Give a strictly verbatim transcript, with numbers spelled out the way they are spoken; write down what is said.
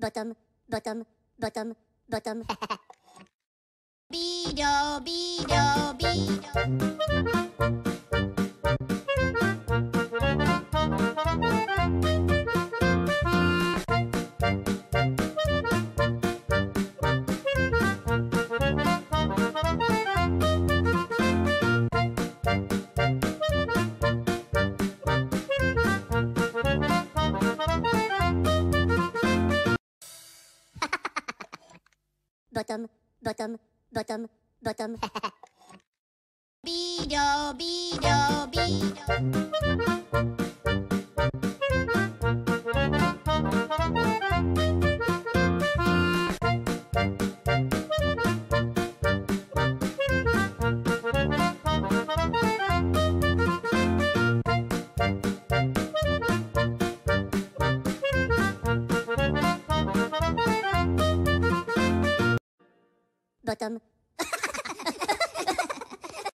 bottom, bottom, bottom, bottom. Bido, bido, bido. Bottom, bottom, bottom, bottom. Bido, bido, bido. Bottom,